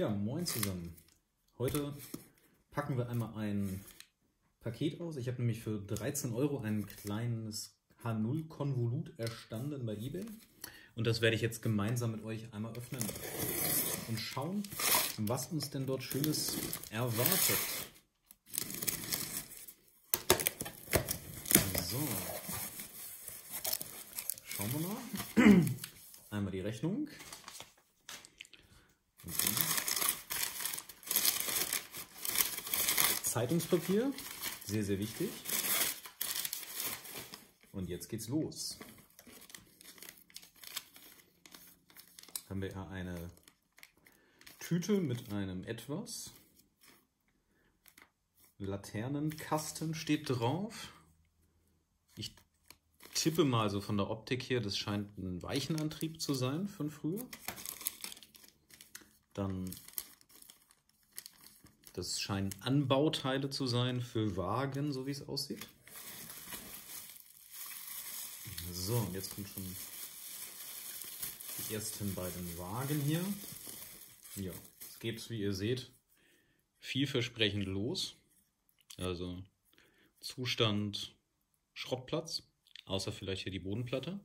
Ja, moin zusammen. Heute packen wir einmal ein Paket aus. Ich habe nämlich für 13 € ein kleines H0-Konvolut erstanden bei eBay. Und das werde ich jetzt gemeinsam mit euch einmal öffnen und schauen, was uns denn dort Schönes erwartet. So, schauen wir mal. Einmal die Rechnung. Zeitungspapier, sehr, sehr wichtig. Und jetzt geht's los. Haben wir ja eine Tüte mit einem etwas. Laternenkasten steht drauf. Ich tippe mal so von der Optik her, das scheint ein Weichenantrieb zu sein von früher. Dann, das scheinen Anbauteile zu sein für Wagen, so wie es aussieht. So, und jetzt kommt schon die ersten beiden Wagen hier. Ja, es geht, wie ihr seht, vielversprechend los. Also Zustand Schrottplatz, außer vielleicht hier die Bodenplatte.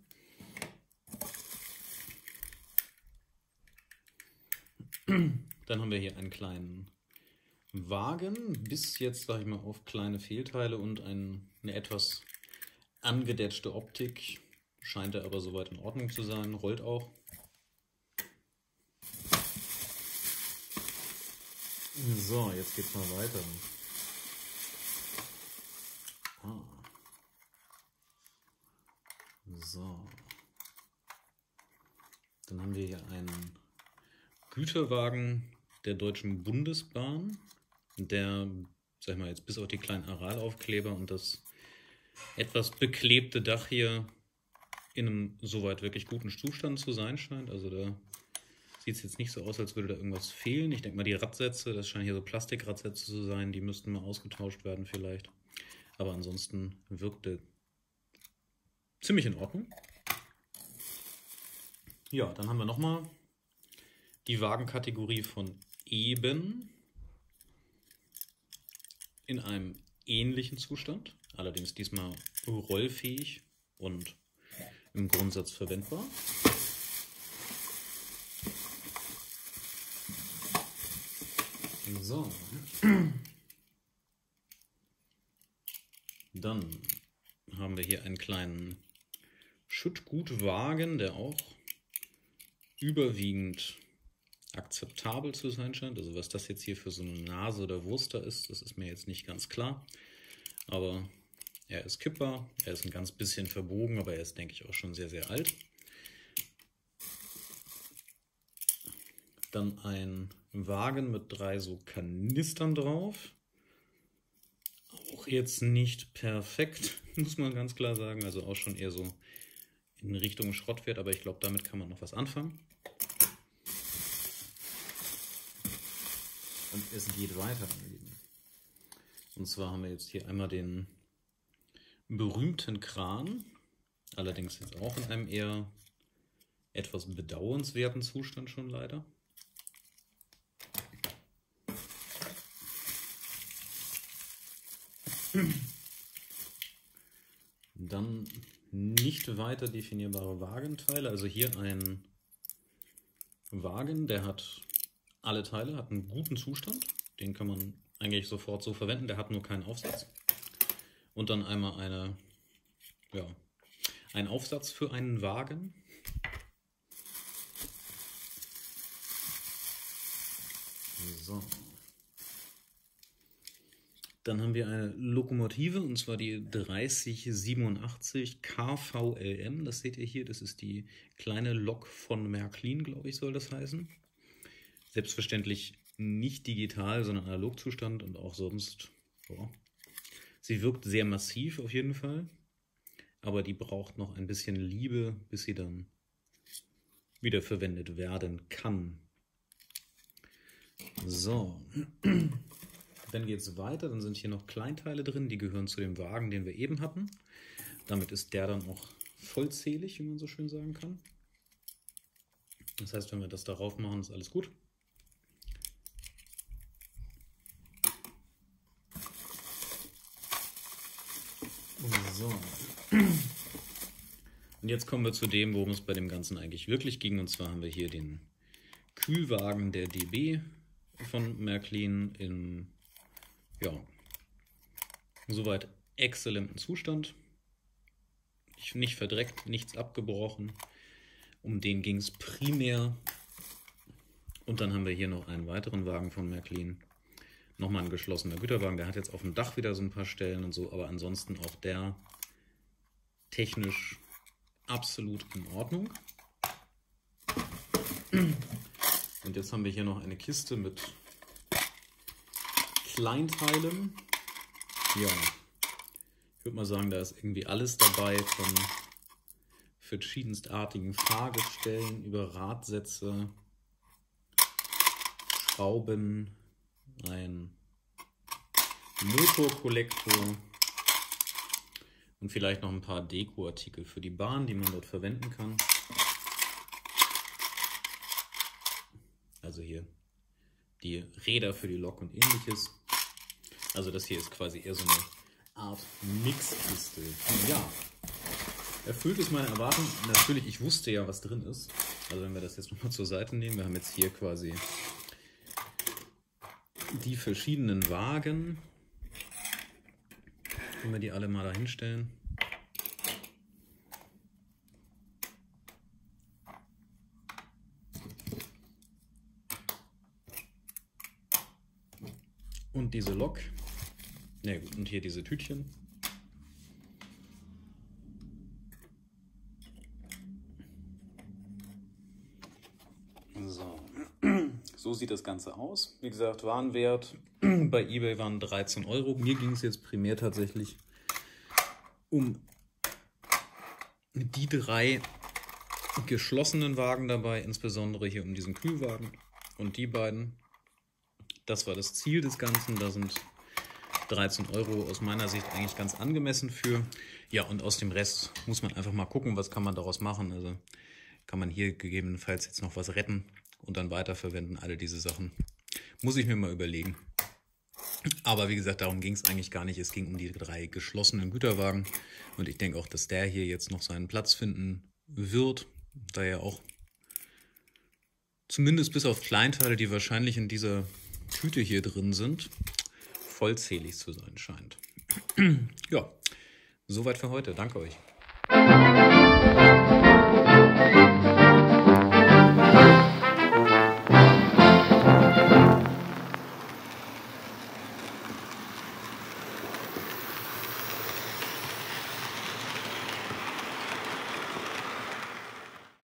Dann haben wir hier einen kleinen Wagen, bis jetzt, sage ich mal, auf kleine Fehlteile und eine etwas angedetschte Optik. Scheint er aber soweit in Ordnung zu sein, rollt auch. So, jetzt geht's mal weiter. So. Dann haben wir hier einen Güterwagen der Deutschen Bundesbahn, der, sag ich mal, jetzt bis auf die kleinen Aralaufkleber und das etwas beklebte Dach hier in einem soweit wirklich guten Zustand zu sein scheint. Also da sieht es jetzt nicht so aus, als würde da irgendwas fehlen. Ich denke mal, die Radsätze, das scheinen hier so Plastikradsätze zu sein, die müssten mal ausgetauscht werden vielleicht. Aber ansonsten wirkte ziemlich in Ordnung. Ja, dann haben wir nochmal die Wagenkategorie von Eben in einem ähnlichen Zustand, allerdings diesmal rollfähig und im Grundsatz verwendbar. So. Dann haben wir hier einen kleinen Schüttgutwagen, der auch überwiegend akzeptabel zu sein scheint. Also was das jetzt hier für so eine Nase oder Wurster ist, das ist mir jetzt nicht ganz klar. Aber er ist kippbar, er ist ein ganz bisschen verbogen, aber er ist, denke ich, auch schon sehr, sehr alt. Dann ein Wagen mit 3 so Kanistern drauf. Auch jetzt nicht perfekt, muss man ganz klar sagen. Also auch schon eher so in Richtung Schrottwert, aber ich glaube, damit kann man noch was anfangen. Und es geht weiter, meine Lieben. Und zwar haben wir jetzt hier einmal den berühmten Kran, allerdings jetzt auch in einem eher etwas bedauernswerten Zustand schon leider. Dann nicht weiter definierbare Wagenteile, also hier ein Wagen, der hat alle Teile, hat einen guten Zustand, den kann man eigentlich sofort so verwenden, der hat nur keinen Aufsatz. Und dann einmal ein Aufsatz für einen Wagen. So. Dann haben wir eine Lokomotive, und zwar die 3087 KVLM. Das seht ihr hier, das ist die kleine Lok von Märklin, glaube ich, soll das heißen. Selbstverständlich nicht digital, sondern Analogzustand und auch sonst. Ja. Sie wirkt sehr massiv auf jeden Fall, aber die braucht noch ein bisschen Liebe, bis sie dann wieder verwendet werden kann. So. Dann geht es weiter, dann sind hier noch Kleinteile drin, die gehören zu dem Wagen, den wir eben hatten. Damit ist der dann auch vollzählig, wie man so schön sagen kann. Das heißt, wenn wir das darauf machen, ist alles gut. So. Und jetzt kommen wir zu dem, worum es bei dem Ganzen eigentlich wirklich ging. Und zwar haben wir hier den Kühlwagen der DB von Märklin in, ja, soweit exzellenten Zustand. Nicht verdreckt, nichts abgebrochen. Um den ging es primär. Und dann haben wir hier noch einen weiteren Wagen von Märklin. Nochmal ein geschlossener Güterwagen. Der hat jetzt auf dem Dach wieder so ein paar Stellen und so, aber ansonsten auch der technisch absolut in Ordnung. Und jetzt haben wir hier noch eine Kiste mit Kleinteilen. Ja, ich würde mal sagen, da ist irgendwie alles dabei, von verschiedenstartigen Fahrgestellen über Radsätze, Schrauben, ein Motorkollektor und vielleicht noch ein paar Dekoartikel für die Bahn, die man dort verwenden kann. Also hier die Räder für die Lok und ähnliches. Also das hier ist quasi eher so eine Art Mixkiste. Ja, erfüllt es meine Erwartung. Natürlich, ich wusste ja, was drin ist. Also wenn wir das jetzt nochmal zur Seite nehmen, wir haben jetzt hier quasi die verschiedenen Wagen. Können wir die alle mal da hinstellen. Und diese Lok. Ja gut, und hier diese Tütchen. So. So sieht das Ganze aus. Wie gesagt, Warenwert bei eBay waren 13 Euro. Mir ging es jetzt primär tatsächlich um die 3 geschlossenen Wagen dabei, insbesondere hier um diesen Kühlwagen und die beiden. Das war das Ziel des Ganzen. Da sind 13 Euro aus meiner Sicht eigentlich ganz angemessen für. Ja, und aus dem Rest muss man einfach mal gucken, was kann man daraus machen. Also kann man hier gegebenenfalls jetzt noch was retten und dann weiterverwenden, alle diese Sachen. Muss ich mir mal überlegen. Aber wie gesagt, darum ging es eigentlich gar nicht. Es ging um die 3 geschlossenen Güterwagen. Und ich denke auch, dass der hier jetzt noch seinen Platz finden wird, da er auch zumindest bis auf Kleinteile, die wahrscheinlich in dieser Tüte hier drin sind, vollzählig zu sein scheint. Ja, soweit für heute. Danke euch.